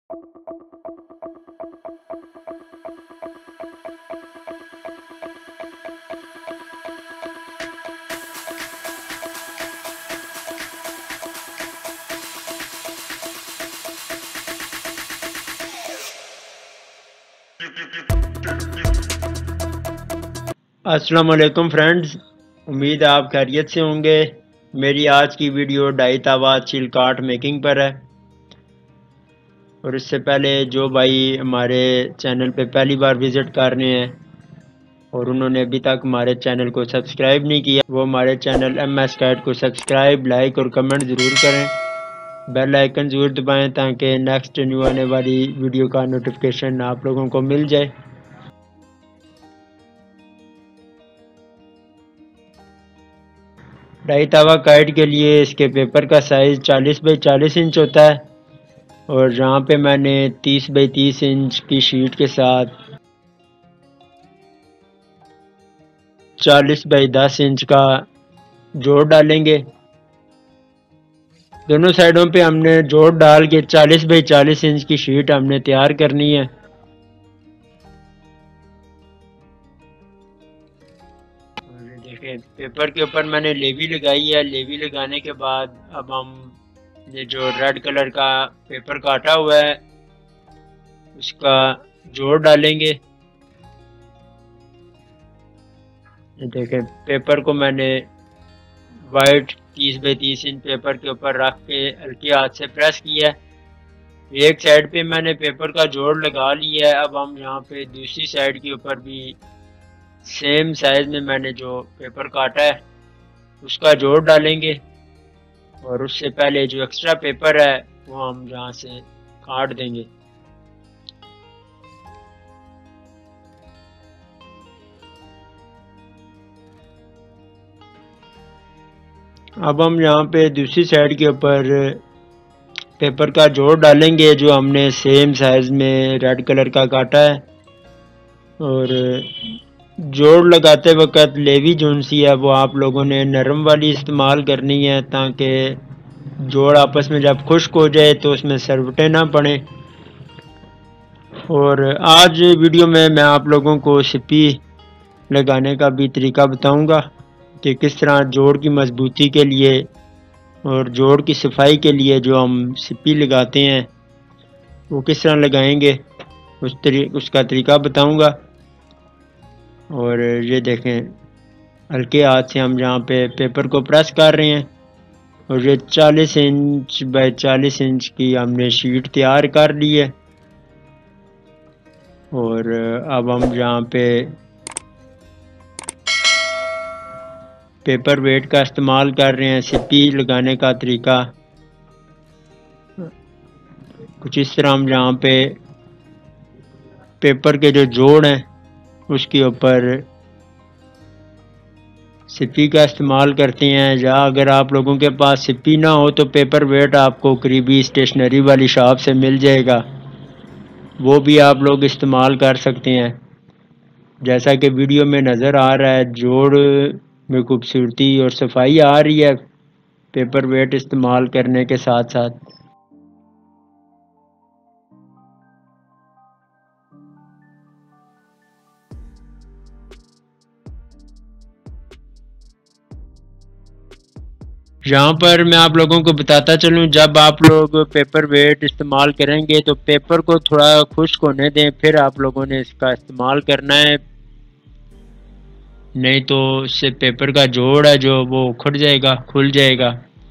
अस्सलाम वालेकुम फ्रेंड्स, उम्मीद है आप खैरियत से होंगे। मेरी आज की वीडियो डाई तवा चिल कार्ट मेकिंग पर है। और इससे पहले जो भाई हमारे चैनल पे पहली बार विज़िट कर रहे हैं और उन्होंने अभी तक हमारे चैनल को सब्सक्राइब नहीं किया, वो हमारे चैनल MS कैट को सब्सक्राइब, लाइक और कमेंट ज़रूर करें। बेल आइकन ज़रूर दबाएं ताकि नेक्स्ट न्यू आने वाली वीडियो का नोटिफिकेशन आप लोगों को मिल जाए। डाई तवा काइट के लिए इसके पेपर का साइज़ 40 बाई 40 इंच होता है। और यहाँ पे मैंने 30 बाई 30 इंच की शीट के साथ 40 बाई 10 इंच का जोड़ डालेंगे। दोनों साइडों पे हमने जोड़ डाल के 40 बाई 40 इंच की शीट हमने तैयार करनी है। और देखें, पेपर के ऊपर मैंने लेवी लगाई है। लेवी लगाने के बाद अब हम ये जो रेड कलर का पेपर काटा हुआ है उसका जोड़ डालेंगे। ये देखें, पेपर को मैंने वाइट 30 बाई 30 इंच पेपर के ऊपर रख के हल्के हाथ से प्रेस किया है। एक साइड पे मैंने पेपर का जोड़ लगा लिया है। अब हम यहाँ पे दूसरी साइड के ऊपर भी सेम साइज में मैंने जो पेपर काटा है उसका जोड़ डालेंगे। और उससे पहले जो एक्स्ट्रा पेपर है वो हम यहाँ से काट देंगे। अब हम यहाँ पे दूसरी साइड के ऊपर पेपर का जोड़ डालेंगे जो हमने सेम साइज में रेड कलर का काटा है। और जोड़ लगाते वक्त लेवी जोन सी है वो आप लोगों ने नरम वाली इस्तेमाल करनी है ताकि जोड़ आपस में जब खुश्क हो जाए तो उसमें सरवटें ना पड़े। और आज वीडियो में मैं आप लोगों को सिप्पी लगाने का भी तरीका बताऊंगा कि किस तरह जोड़ की मजबूती के लिए और जोड़ की सफाई के लिए जो हम सिप्पी लगाते हैं वो किस तरह लगाएंगे, उसका तरीका बताऊंगा। और ये देखें, हल्के हाथ से हम यहाँ पे पेपर को प्रेस कर रहे हैं। और ये 40 इंच बाई 40 इंच की हमने शीट तैयार कर ली है। और अब हम यहाँ पे पेपर वेट का इस्तेमाल कर रहे हैं। सिप्पी लगाने का तरीका कुछ इस तरह, हम यहाँ पे पेपर के जो जोड़ हैं उसके ऊपर सिप्पी का इस्तेमाल करते हैं। या अगर आप लोगों के पास सिप्पी ना हो तो पेपर वेट आपको करीबी स्टेशनरी वाली शॉप से मिल जाएगा, वो भी आप लोग इस्तेमाल कर सकते हैं। जैसा कि वीडियो में नज़र आ रहा है, जोड़ में खूबसूरती और सफाई आ रही है पेपर वेट इस्तेमाल करने के साथ साथ। यहाँ पर मैं आप लोगों को बताता चलूँ, जब आप लोग पेपर वेट इस्तेमाल करेंगे तो पेपर को थोड़ा खुश्क होने दें, फिर आप लोगों ने इसका इस्तेमाल करना है। नहीं तो इससे पेपर का जोड़ है जो वो उखड़ जाएगा, खुल जाएगा।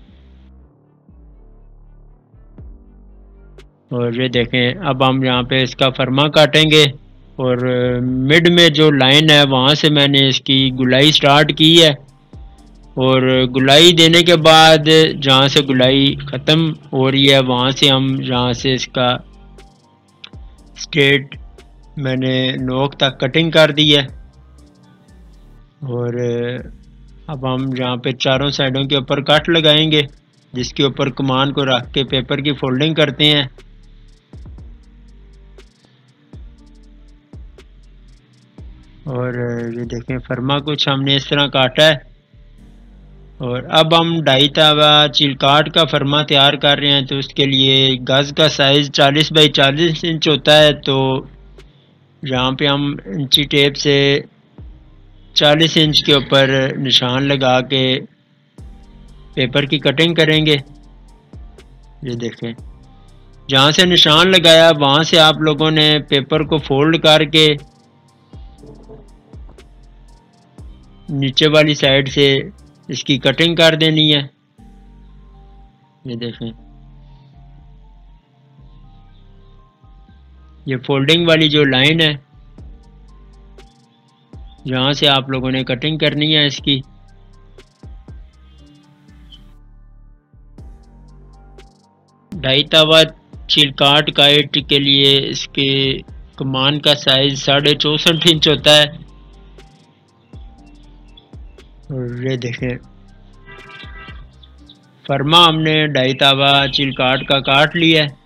और ये देखें, अब हम यहाँ पे इसका फरमा काटेंगे। और मिड में जो लाइन है वहाँ से मैंने इसकी गुलाई स्टार्ट की है। और गुलाई देने के बाद जहाँ से गुलाई ख़त्म हो रही है वहाँ से हम जहाँ से इसका स्ट्रेट मैंने नोक तक कटिंग कर दी है। और अब हम यहाँ पे चारों साइडों के ऊपर कट लगाएंगे जिसके ऊपर कमान को रख के पेपर की फोल्डिंग करते हैं। और ये देखें, फरमा कुछ हमने इस तरह काटा है। और अब हम 2.5 तावा चिलकाट का फरमा तैयार कर रहे हैं, तो उसके लिए गज़ का साइज़ 40 बाई 40 इंच होता है। तो यहाँ पे हम इंची टेप से 40 इंच के ऊपर निशान लगा के पेपर की कटिंग करेंगे। ये देखें, जहाँ से निशान लगाया वहाँ से आप लोगों ने पेपर को फोल्ड करके नीचे वाली साइड से इसकी कटिंग कर देनी है। ये देखें, ये फोल्डिंग वाली जो लाइन है यहाँ से आप लोगों ने कटिंग करनी है इसकी। ढाई तावा चिलकाट काइट के लिए इसके कमान का साइज 64.5 इंच होता है। और ये देखें, फरमा हमने 2.5 तावा चिलकाट का काट लिया है।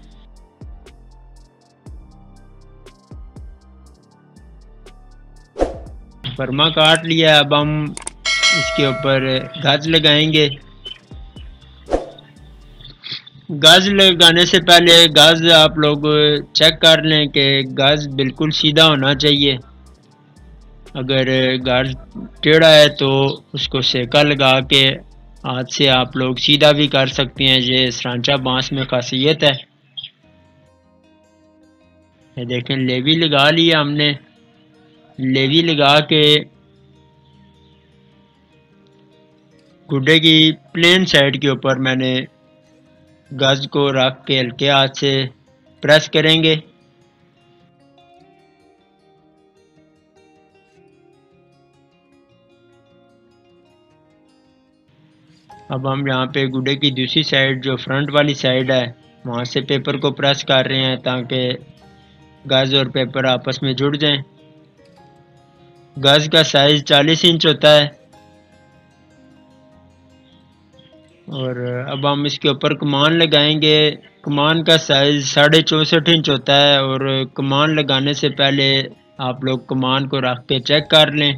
फरमा काट लिया, अब हम इसके ऊपर गज लगाएंगे। गज लगाने से पहले गज आप लोग चेक कर लें कि गज बिल्कुल सीधा होना चाहिए। अगर गज टेढ़ा है तो उसको सेका लगा के हाथ से आप लोग सीधा भी कर सकते हैं। ये सरांचा बांस में खासियत है। ये देखें, लेवी लगा लिया हमने। लेवी लगा के गुड्डे की प्लेन साइड के ऊपर मैंने गज को रख के हल्के हाथ से प्रेस करेंगे। अब हम यहाँ पे गुड्डे की दूसरी साइड जो फ्रंट वाली साइड है वहाँ से पेपर को प्रेस कर रहे हैं ताकि गज और पेपर आपस में जुड़ जाएं। गज का साइज 40 इंच होता है। और अब हम इसके ऊपर कमान लगाएंगे। कमान का साइज 64.5 इंच होता है। और कमान लगाने से पहले आप लोग कमान को रख के चेक कर लें।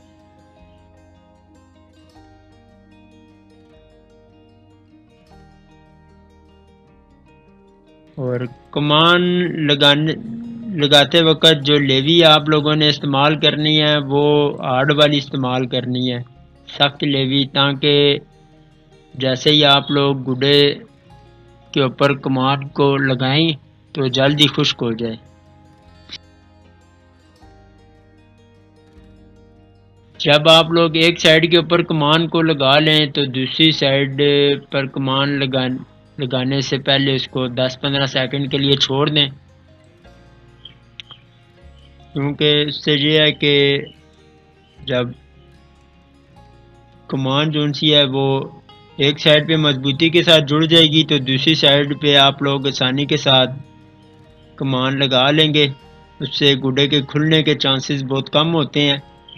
और कमान लगाते वक्त जो लेवी आप लोगों ने इस्तेमाल करनी है वो हार्ड वाली इस्तेमाल करनी है, सख्त लेवी, ताकि जैसे ही आप लोग गुड्डे के ऊपर कमान को लगाएं तो जल्दी खुश्क हो जाए। जब आप लोग एक साइड के ऊपर कमान को लगा लें तो दूसरी साइड पर कमान लगाने से पहले उसको 10-15 सेकंड के लिए छोड़ दें, क्योंकि इससे ये है कि जब कमान जो सी है वो एक साइड पे मजबूती के साथ जुड़ जाएगी तो दूसरी साइड पे आप लोग आसानी के साथ कमान लगा लेंगे। उससे गुड्डे के खुलने के चांसेस बहुत कम होते हैं।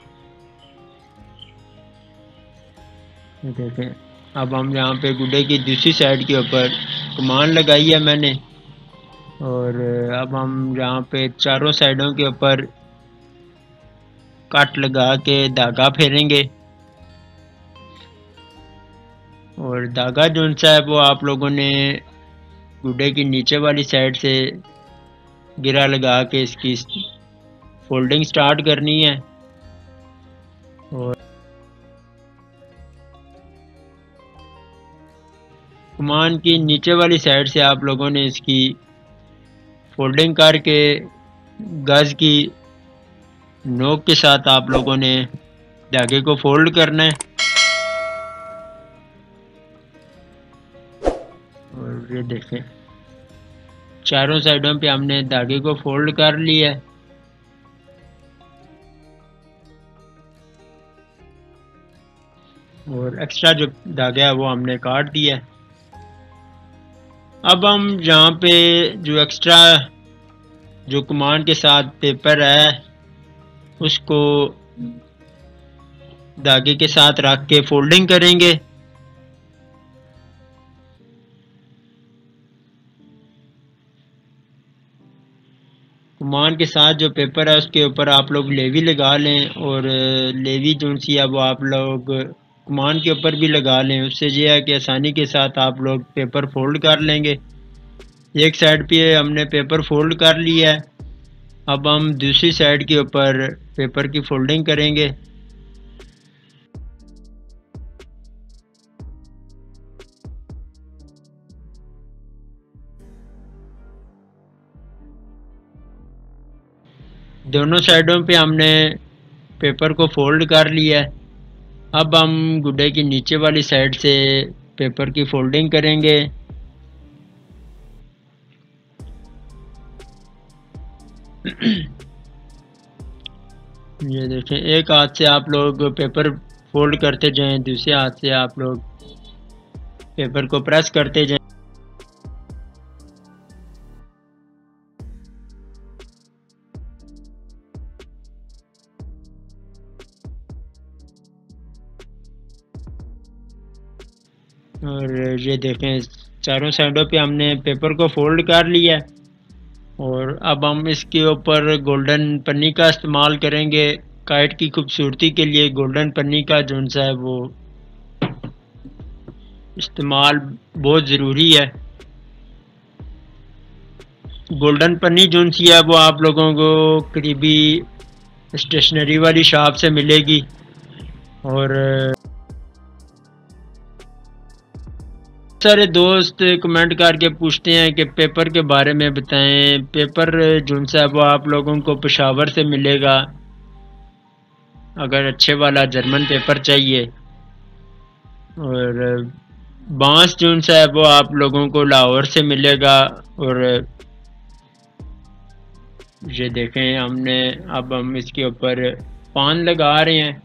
देखें, अब हम यहाँ पे गुड्डे की दूसरी साइड के ऊपर कमान लगाई है मैंने। और अब हम यहाँ पे चारों साइडों के ऊपर कट लगा के धागा फेरेंगे। और धागा जो सा है वो आप लोगों ने गुड्डे की नीचे वाली साइड से गिरा लगा के इसकी फोल्डिंग स्टार्ट करनी है। और कमान की नीचे वाली साइड से आप लोगों ने इसकी फोल्डिंग करके गज की नोक के साथ आप लोगों ने धागे को फोल्ड करना है। और ये देखें, चारों साइडों पे हमने धागे को फोल्ड कर लिया है। और एक्स्ट्रा जो धागा है वो हमने काट दिया है। अब हम यहाँ पे जो एक्स्ट्रा जो कमान के साथ पेपर है उसको धागे के साथ रख के फोल्डिंग करेंगे। कमान के साथ जो पेपर है उसके ऊपर आप लोग लेवी लगा लें। और लेवी जो सी है वो आप लोग कमान के ऊपर भी लगा लें। उससे ये है कि आसानी के साथ आप लोग पेपर फोल्ड कर लेंगे। एक साइड पे हमने पेपर फोल्ड कर लिया है, अब हम दूसरी साइड के ऊपर पेपर की फोल्डिंग करेंगे। दोनों साइडों पे हमने पेपर को फोल्ड कर लिया है। अब हम गुड्डे की नीचे वाली साइड से पेपर की फोल्डिंग करेंगे। ये देखें, एक हाथ से आप लोग पेपर फोल्ड करते जाएं, दूसरे हाथ से आप लोग पेपर को प्रेस करते जाएं। और ये देखें, चारों साइडों पे हमने पेपर को फोल्ड कर लिया है। और अब हम इसके ऊपर गोल्डन पन्नी का इस्तेमाल करेंगे। काइट की खूबसूरती के लिए गोल्डन पन्नी का जो है वो इस्तेमाल बहुत ज़रूरी है। गोल्डन पन्नी जो सी है वो आप लोगों को करीबी स्टेशनरी वाली शॉप से मिलेगी। और सारे दोस्त कमेंट करके पूछते हैं कि पेपर के बारे में बताएं। पेपर जो सा है वो आप लोगों को पेशावर से मिलेगा, अगर अच्छे वाला जर्मन पेपर चाहिए। और बांस जो सा है वो आप लोगों को लाहौर से मिलेगा। और ये देखें, अब हम इसके ऊपर पान लगा रहे हैं।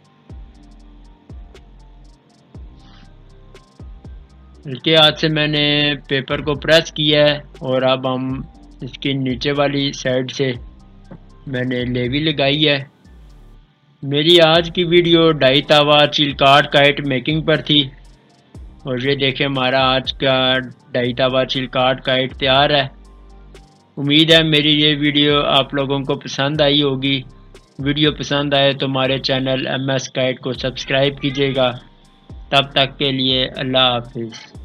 हल्के हाथ से मैंने पेपर को प्रेस किया है और अब हम इसकी नीचे वाली साइड से मैंने लेवी लगाई है। मेरी आज की वीडियो डाई तावा चिलकाट काइट मेकिंग पर थी। और ये देखें, हमारा आज का डाई तावा चिलकाट काइट तैयार है। उम्मीद है मेरी ये वीडियो आप लोगों को पसंद आई होगी। वीडियो पसंद आए तो हमारे चैनल MS काइट को सब्सक्राइब कीजिएगा। तब तक के लिए अल्लाह हाफिज़।